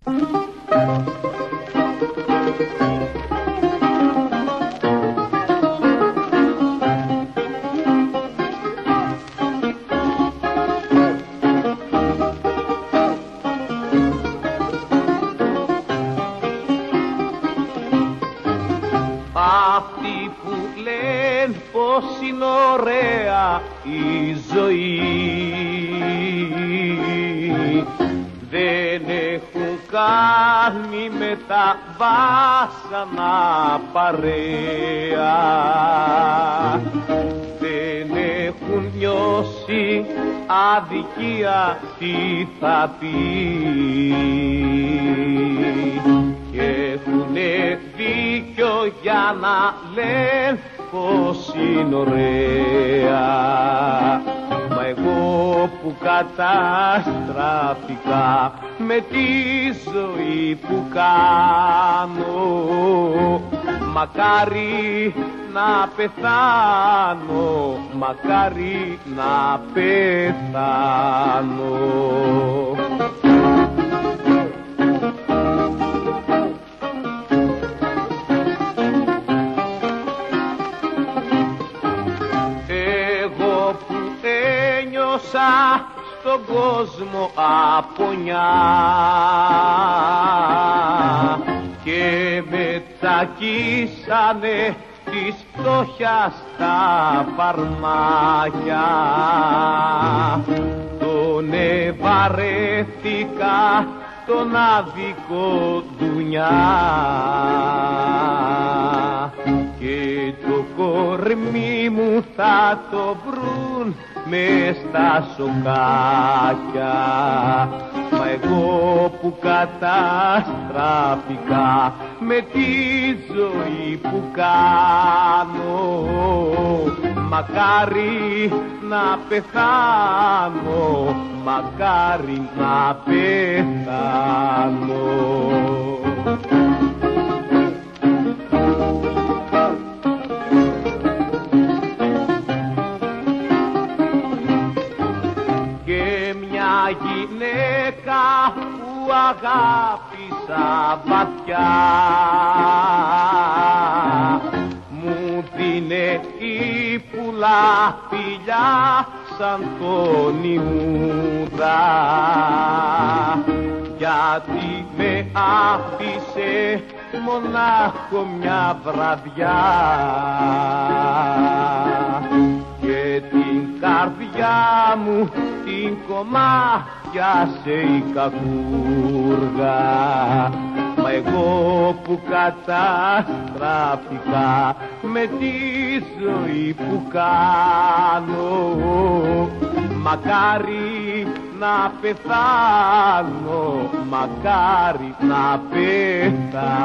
Αυτοί που λένε πως είναι ωραία η ζωή δεν έχουν κάνει με τα βάσανα παρέα, δεν έχουν νιώσει αδικία τι θα πει και έχουνε δίκιο για να λένε πως είναι ωραία. Μα εγώ που καταστράφηκα με τη ζωή που κάνω, μακάρι να πεθάνω, μακάρι να πεθάνω. Στον κόσμο απονιά και με τσακίσανε της φτώχειας τα φαρμάκια, τον βαρέθηκα τον άδικο ντουνιά και το κορμί μου θα το βρουν μες στα σοκάκια. Μα εγώ που καταστράφηκα με τη ζωή που κάνω, μακάρι να πεθάνω, μακάρι να πεθάνω. Γυναίκα που αγάπησα βαθιά μου δίνε η πουλά φιλιά σαν τον Ιούδα, γιατί με άφησε μονάχο μια βραδιά και την καρδιά μου την κομμάτιασε η κακούργα. Μα εγώ που καταστράφηκα με τη ζωή που κάνω, μακάρι να πεθάνω, μακάρι να πεθάνω.